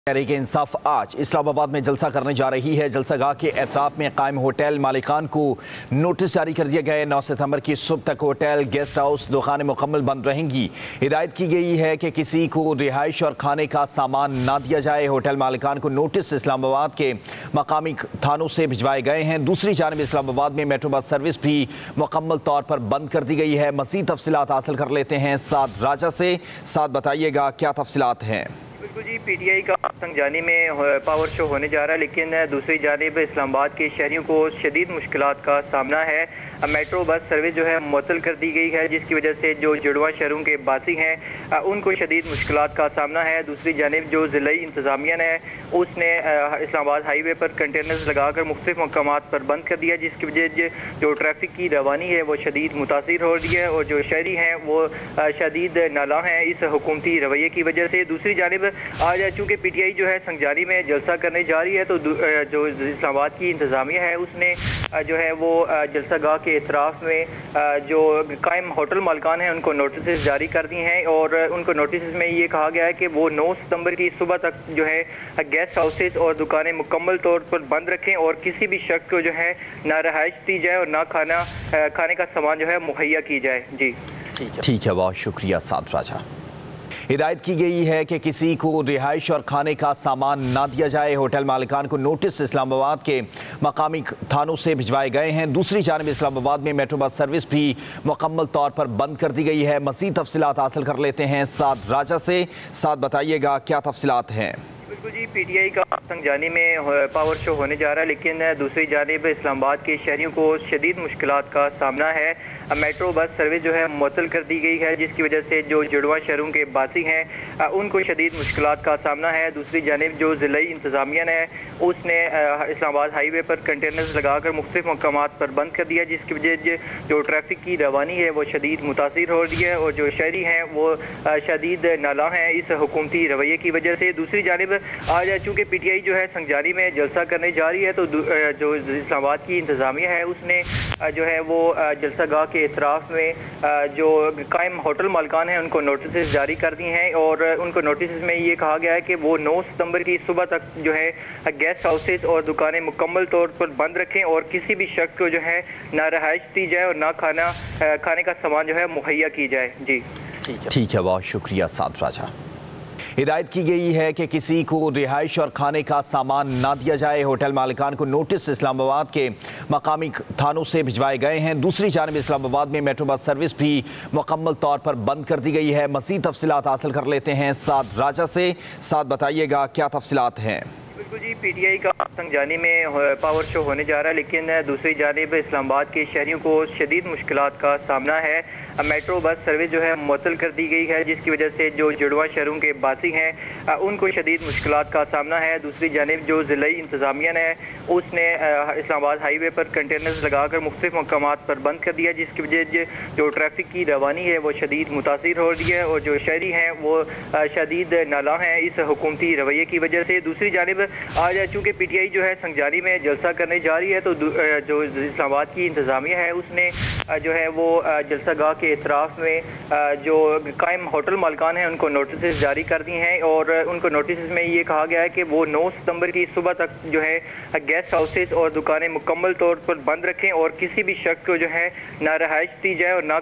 तहरीक इंसाफ आज इस्लामाबाद में जलसा करने जा रही है। जलसागाह के एतराफ में कायम होटल मालिकान को नोटिस जारी कर दिया गया है। 9 सितंबर की सुबह तक होटल, गेस्ट हाउस, दुकानें मुकम्मल बंद रहेंगी। हिदायत की गई है कि किसी को रिहाइश और खाने का सामान ना दिया जाए। होटल मालिकान को नोटिस इस्लामाबाद के मकामी थानों से भिजवाए गए हैं। दूसरी जानब इस्लामाबाद में मेट्रो बस सर्विस भी मुकम्मल तौर पर बंद कर दी गई है। मज़ीद तफसीलात हासिल कर लेते हैं साद राजा से। साद बताइएगा क्या तफसीलात हैं। बिल्कुल जी, पीटीआई का संजानी में पावर शो होने जा रहा है, लेकिन दूसरी जानिब इस्लामाबाद के शहरियों को शदीद मुश्किलात का सामना है। मेट्रो बस सर्विस जो है मुअत्तल कर दी गई है, जिसकी वजह से जो जुड़वा शहरों के बासी हैं उनको शदीद मुश्किलात का सामना है। दूसरी जानिब जो ज़िला इंतज़ामिया है उसने इस्लामाबाद हाईवे पर कंटेनर्स लगाकर मुख्तलिफ मकामात पर बंद कर दिया, जिसकी वजह जो ट्रैफिक की रवानी है वो शदीद मुतासिर हो रही है और जो शहरी हैं वो शदीद नाला हैं इस हुकूमती रवैये की वजह से। दूसरी जानिब आज चूँकि पीटीआई जो है संजानी में जलसा करने जा रही है, तो जो इस्लामाबाद की इंतज़ामिया है उसने जो है वो जलसागाह के इतराफ़ में जो कायम होटल मालिकान हैं उनको नोटिस जारी कर दी हैं और उनको नोटिस में ये कहा गया है कि वो 9 सितंबर की सुबह तक जो है गेस्ट हाउसेस और दुकानें मुकम्मल तौर पर बंद रखें और किसी भी शख्स को जो है ना रहाइश दी जाए और ना खाने का सामान जो है मुहैया की जाए। जी ठीक है, बहुत शुक्रिया साद राजा। हिदायत की गई है कि किसी को रिहाइश और खाने का सामान ना दिया जाए। होटल मालिकान को नोटिस इस्लामाबाद के मकामी थानों से भिजवाए गए हैं। दूसरी जानब इस्लामाबाद में मेट्रो बस सर्विस भी मुकम्मल तौर पर बंद कर दी गई है। मज़ीद तफसीलात हासिल कर लेते हैं साद राजा से। साद बताइएगा क्या तफसीलात हैं। बिल्कुल जी, पीटीआई का संजानी में पावर शो होने जा रहा है, लेकिन दूसरी जानिब इस्लामाबाद के शहरियों को शदीद मुश्किलात का सामना है। मेट्रो बस सर्विस जो है मुअत्तल कर दी गई है, जिसकी वजह से जो जुड़वा शहरों के बासी हैं उनको शदीद मुश्किलात का सामना है। दूसरी जानिब जो ज़िला इंतज़ामिया है उसने इस्लामाबाद हाईवे पर कंटेनर्स लगाकर मुख्तलिफ मकामात पर बंद कर दिया, जिसकी वजह जो ट्रैफिक की रवानी है वो शदीद मुतासिर हो रही है और जो शहरी हैं वो शदीद नाला हैं इस हुकूमती रवैये की वजह से। दूसरी जानिब आज चूँकि पीटीआई जो है संजानी में जलसा करने जा रही है, तो जो इस्लामाबाद की इंतज़ामिया है उसने जो है वो जलसागाह के इतराफ़ में जो कायम होटल मालिकान हैं उनको नोटिस जारी कर दी हैं और उनको नोटिस में ये कहा गया है कि वो 9 सितंबर की सुबह तक जो है गेस्ट हाउसेस और दुकानें मुकम्मल तौर पर बंद रखें और किसी भी शख्स को जो है ना रहाइश दी जाए और ना खाने का सामान जो है मुहैया की जाए। जी ठीक है, बहुत शुक्रिया साद राजा। हिदायत की गई है कि किसी को रिहाइश और खाने का सामान ना दिया जाए। होटल मालिकान को नोटिस इस्लामाबाद के मकामी थानों से भिजवाए गए हैं। दूसरी जानब इस्लामाबाद में मेट्रो बस सर्विस भी मुकम्मल तौर पर बंद कर दी गई है। मज़ीद तफसीलात हासिल कर लेते हैं साद राजा से। साद बताइएगा क्या तफसीलात हैं। बिल्कुल जी, पीटीआई का संजानी में पावर शो होने जा रहा है, लेकिन दूसरी जानिब इस्लामाबाद के शहरियों को शदीद मुश्किलात का सामना है। मेट्रो बस सर्विस जो है मुअत्तल कर दी गई है, जिसकी वजह से जो जुड़वा शहरों के बासी हैं उनको शदीद मुश्किलात का सामना है। दूसरी जानिब जो ज़िला इंतज़ामिया है उसने इस्लामाबाद हाईवे पर कंटेनर्स लगाकर मुख्तलिफ मकामात पर बंद कर दिया, जिसकी वजह जो ट्रैफिक की रवानी है वो शदीद मुतासिर हो रही है और जो शहरी हैं वो शदीद नाला हैं इस हुकूमती रवैये की वजह से। दूसरी जानिब आज चूँकि पीटीआई जो है संजानी में जलसा करने जा रही है, तो जो इस्लामाबाद की इंतज़ामिया है उसने जो है वो जलसागाह के इतराफ़ में जो कायम होटल मालिकान हैं उनको नोटिस जारी कर दी हैं और उनको नोटिस में ये कहा गया है कि वो 9 सितंबर की सुबह तक जो है गेस्ट हाउसेस और दुकानें मुकम्मल तौर पर बंद रखें और किसी भी शख्स को जो है ना रहाइश दी जाए और ना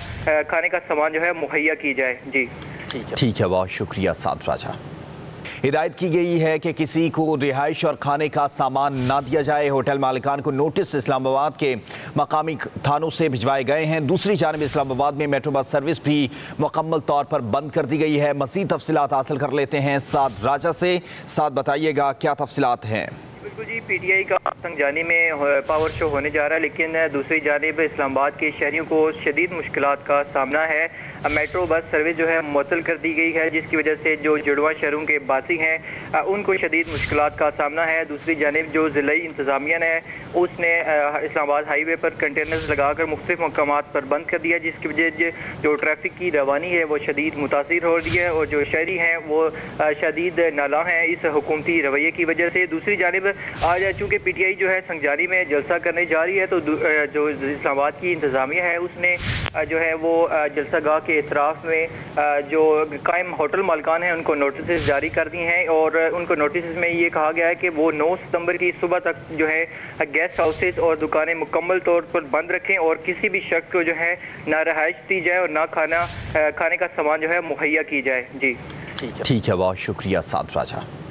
खाने का सामान जो है मुहैया की जाए। जी ठीक है, बहुत शुक्रिया साद राजा। हिदायत की गई है कि किसी को रिहाइश और खाने का सामान ना दिया जाए। होटल मालिकान को नोटिस इस्लामाबाद के मकामी थानों से भिजवाए गए हैं। दूसरी जानब इस्लामाबाद में मेट्रो बस सर्विस भी मुकम्मल तौर पर बंद कर दी गई है। मज़ीद तफसीलात हासिल कर लेते हैं साद राजा से। साद बताइएगा क्या तफसीलात हैं। बिल्कुल जी, पीटीआई का संजानी में पावर शो होने जा रहा है, लेकिन दूसरी जानिब इस्लामाबाद के शहरियों को शदीद मुश्किलात का सामना है। मेट्रो बस सर्विस जो है मुअत्तल कर दी गई है, जिसकी वजह से जो जुड़वा शहरों के बासी हैं उनको शदीद मुश्किलात का सामना है। दूसरी जानिब जो ज़िला इंतज़ामिया है उसने इस्लामाबाद हाईवे पर कंटेनर्स लगाकर मुख्तलिफ मकामात पर बंद कर दिया, जिसकी वजह जो ट्रैफिक की रवानी है वो शदीद मुतासिर हो रही है और जो शहरी हैं वो शदीद नाला हैं इस हुकूमती रवैये की वजह से। दूसरी जानिब आज चूँकि PTI जो है संगजानी में जलसा करने जा रही है, तो जो इस्लामाबाद की इंतज़ामिया है उसने जो है वो जलसा गाह के इतराफ़ में जो कायम होटल मालिकान हैं उनको नोटिस जारी कर दी हैं, और उनको नोटिस में ये कहा गया है कि वो 9 सितंबर की सुबह तक जो है गेस्ट हाउसेस और दुकानें मुकम्मल तौर पर बंद रखें, और किसी भी शख्स को जो है ना रहाइश दी जाए और ना खाने का सामान जो है मुहैया की जाए। जी ठीक है, बहुत शुक्रिया साद राजा।